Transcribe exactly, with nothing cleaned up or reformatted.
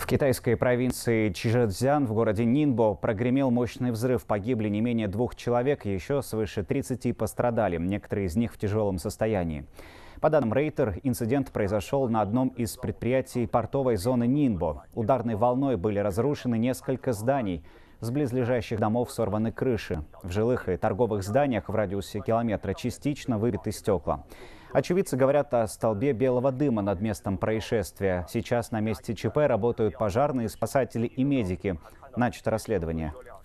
В китайской провинции Чжэцзян в городе Нинбо прогремел мощный взрыв. Погибли не менее двух человек, еще свыше тридцати пострадали. Некоторые из них в тяжелом состоянии. По данным Рейтер, инцидент произошел на одном из предприятий портовой зоны Нинбо. Ударной волной были разрушены несколько зданий. С близлежащих домов сорваны крыши. В жилых и торговых зданиях в радиусе километра частично выбиты стекла. Очевидцы говорят о столбе белого дыма над местом происшествия. Сейчас на месте ЧП работают пожарные, спасатели и медики. Начато расследование.